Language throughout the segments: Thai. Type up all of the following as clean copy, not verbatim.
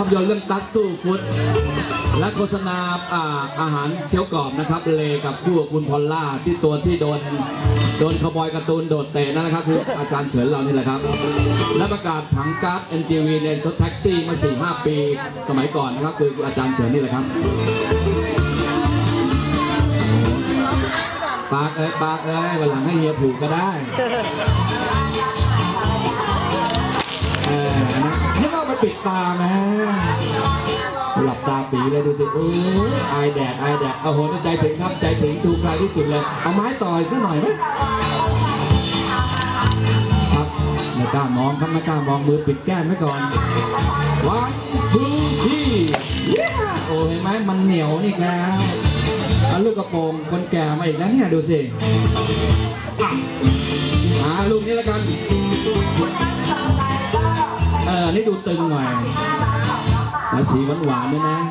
พยนตร์เรื่องตัดสู้ฟุตและโฆษณาอาหารเคี้ยวกรอบนะครับเลกับคู่กับคุณพอลล่าที่ตัวที่โดนขบอยการ์ตูนโดดเตะนั่นนะครับคืออาจารย์เฉินเรานี่แหละครับและประกาศถังก๊าซ NGV ในรถแท็กซี่มา 4-5 ปีสมัยก่อนนะครับคืออาจารย์เฉินนี่แหละครับปากวันหลังให้เฮียผูกก็ได้นี่ก็มาปิดตาไหมหลับตาปีเลยดูสิโอ้ยไอแดดโอ้โหใจถึงครับใจถึงชูใครที่สุดเลยเอาไม้ต่อยสักหน่อยไหมครับไม่กล้ามองครับไม่กล้ามองมือปิดแก้มไว้ก่อนวันทูที่โอ้เห็นไหมมันเหนียวนี่แล้วเอาลูกกระโปรงคนแก่มาอีกแล้วเนี่ยดูสิลูกนี้แล้วกันนี่ดูตึงหน่อยสีหวานๆด้วยนะ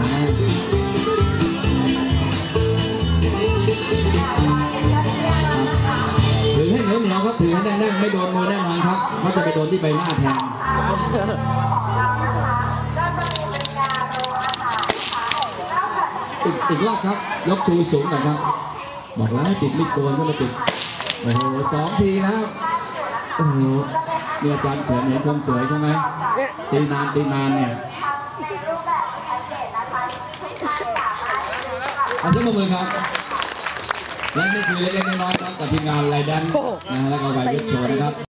ถือให้เหนียวครับถือให้แน่นๆไม่โดนมือแน่นอนครับเขาจะไปโดนที่ใบหน้าแทนอีกรอบครับยกชูสูงหน่อยครับบอกแล้วให้ติดมิดโกนก็ไม่ติดโอ้โห2 ทีแล้วโอ้โหนี่อาจารย์เฉินเห็นความสวยใช่ไหมตีนานเนี่ยเอาขึ้นมามือครับและนี่คือเล็กๆน้อยๆครับกับทีมงานไรดันแล้วก็ไวเวทโชว์นะครับ